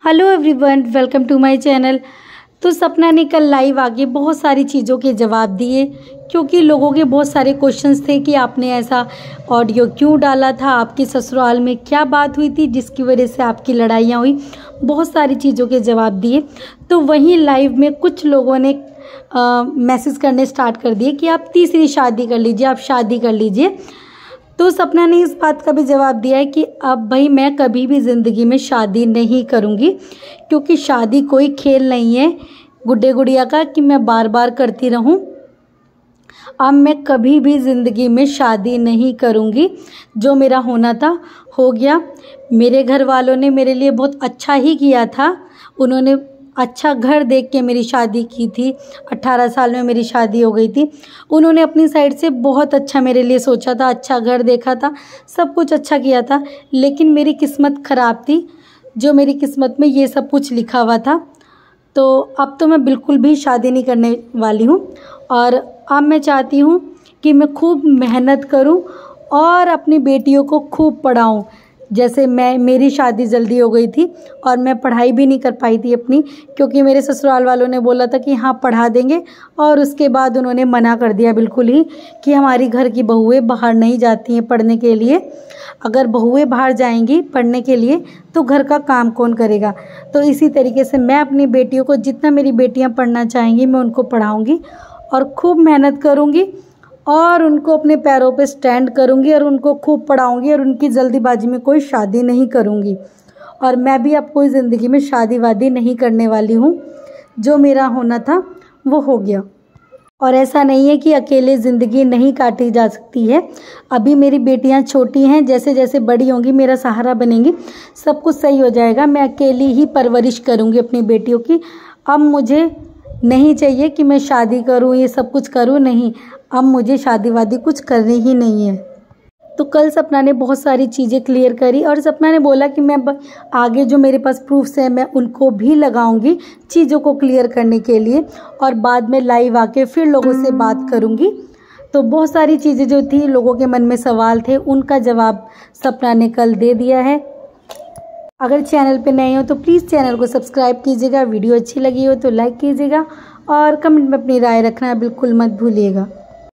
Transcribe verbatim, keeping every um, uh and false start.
Hello everyone, welcome to my channel. तो सपना ने कल लाइव आके बहुत सारी चीज़ों के जवाब दिए, क्योंकि लोगों के बहुत सारे क्वेश्चंस थे कि आपने ऐसा ऑडियो क्यों डाला था, आपके ससुराल में क्या बात हुई थी जिसकी वजह से आपकी लड़ाइयाँ हुई। बहुत सारी चीज़ों के जवाब दिए। तो वहीं लाइव में कुछ लोगों ने मैसेज करने स्टार्ट कर दिए कि आप तीसरी शादी कर लीजिए, आप शादी कर लीजिए। तो सपना ने इस बात का भी जवाब दिया है कि अब भाई मैं कभी भी ज़िंदगी में शादी नहीं करूँगी, क्योंकि शादी कोई खेल नहीं है गुड्डे गुड़िया का कि मैं बार बार करती रहूँ। अब मैं कभी भी ज़िंदगी में शादी नहीं करूँगी। जो मेरा होना था हो गया। मेरे घर वालों ने मेरे लिए बहुत अच्छा ही किया था। उन्होंने अच्छा घर देख के मेरी शादी की थी। अट्ठारह साल में मेरी शादी हो गई थी। उन्होंने अपनी साइड से बहुत अच्छा मेरे लिए सोचा था, अच्छा घर देखा था, सब कुछ अच्छा किया था। लेकिन मेरी किस्मत ख़राब थी, जो मेरी किस्मत में ये सब कुछ लिखा हुआ था। तो अब तो मैं बिल्कुल भी शादी नहीं करने वाली हूँ। और अब मैं चाहती हूँ कि मैं खूब मेहनत करूँ और अपनी बेटियों को खूब पढ़ाऊँ। जैसे मैं मेरी शादी जल्दी हो गई थी और मैं पढ़ाई भी नहीं कर पाई थी अपनी, क्योंकि मेरे ससुराल वालों ने बोला था कि हाँ पढ़ा देंगे, और उसके बाद उन्होंने मना कर दिया बिल्कुल ही कि हमारी घर की बहुएं बाहर नहीं जाती हैं पढ़ने के लिए। अगर बहुएं बाहर जाएंगी पढ़ने के लिए तो घर का काम कौन करेगा। तो इसी तरीके से मैं अपनी बेटियों को, जितना मेरी बेटियाँ पढ़ना चाहेंगी मैं उनको पढ़ाऊँगी और खूब मेहनत करूँगी और उनको अपने पैरों पे स्टैंड करूँगी और उनको खूब पढ़ाऊँगी और उनकी जल्दीबाजी में कोई शादी नहीं करूँगी। और मैं भी अब कोई ज़िंदगी में शादी वादी नहीं करने वाली हूँ। जो मेरा होना था वो हो गया। और ऐसा नहीं है कि अकेले ज़िंदगी नहीं काटी जा सकती है। अभी मेरी बेटियाँ छोटी हैं, जैसे जैसे बड़ी होंगी मेरा सहारा बनेंगी, सब कुछ सही हो जाएगा। मैं अकेली ही परवरिश करूँगी अपनी बेटियों की। अब मुझे नहीं चाहिए कि मैं शादी करूँ, ये सब कुछ करूँ, नहीं। अब मुझे शादी वादी कुछ करनी ही नहीं है। तो कल सपना ने बहुत सारी चीज़ें क्लियर करी और सपना ने बोला कि मैं आगे जो मेरे पास प्रूफ्स हैं मैं उनको भी लगाऊंगी चीज़ों को क्लियर करने के लिए, और बाद में लाइव आके फिर लोगों से बात करूंगी। तो बहुत सारी चीज़ें जो थी लोगों के मन में सवाल थे उनका जवाब सपना ने कल दे दिया है। अगर चैनल पे नए हो तो प्लीज़ चैनल को सब्सक्राइब कीजिएगा। वीडियो अच्छी लगी हो तो लाइक कीजिएगा और कमेंट में अपनी राय रखना बिल्कुल मत भूलिएगा।